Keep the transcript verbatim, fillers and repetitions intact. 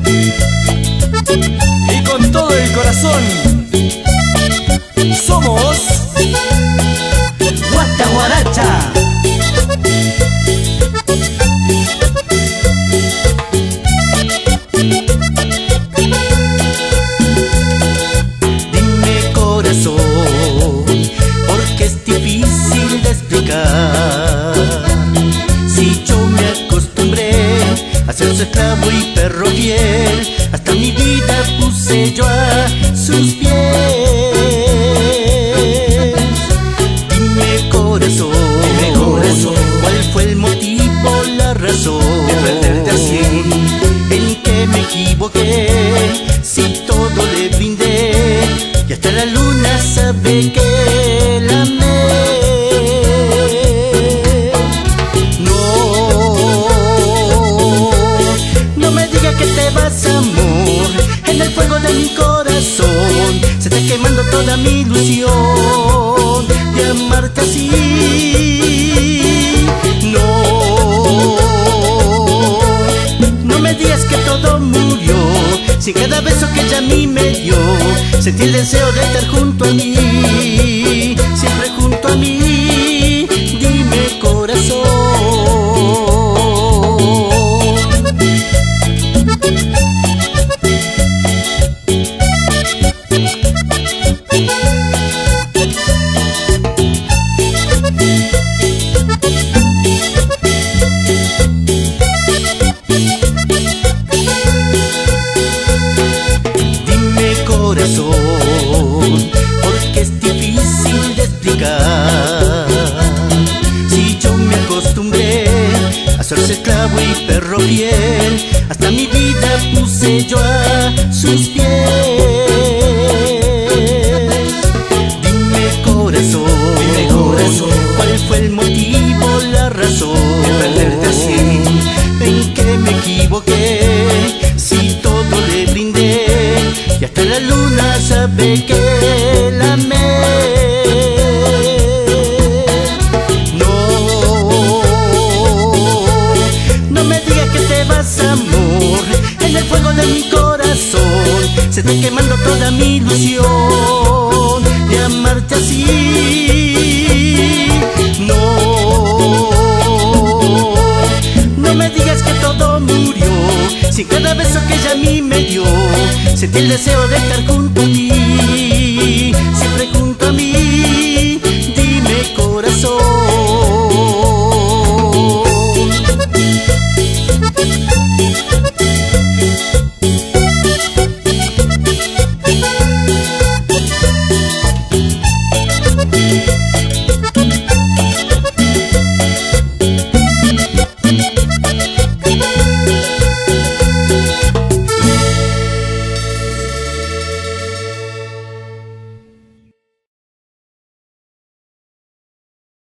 Y con todo el corazón somos Guata Guaracha. Dime corazón, porque es difícil de explicar. Si yo me acostumbré a ser su esclavo y perro fiel, hasta mi vida puse yo a sus pies. Dime corazón, dime corazón, ¿cuál fue el motivo, la razón de perderte así? ¿En qué me equivoqué? Si todo le brindé y hasta la luna sabe que la amé. No, no me digas que te vas, amor. En el fuego de mi corazón se está quemando toda mi ilusión de amarte así. No, no me digas que todo murió, si cada beso que ella a mí me dio sentí el deseo de estar junto a mí, siempre junto a mí. Dime corazón. Porque es difícil de explicar. Si yo me acostumbré a serse esclavo y perro fiel, hasta mi vida puse yo a sus pies. Dime corazón, dime corazón, ¿cuál fue el motivo, la razón de perderte así? ¿En qué me equivoqué? Si todo le brindé y hasta la luna sabe que la amé. No, no me digas que te vas, amor. En el fuego de mi corazón se está quemando toda mi ilusión de amarte así. No, no me digas que todo murió, si cada beso que ella a mí me dio sentí el deseo de estar junto a mí.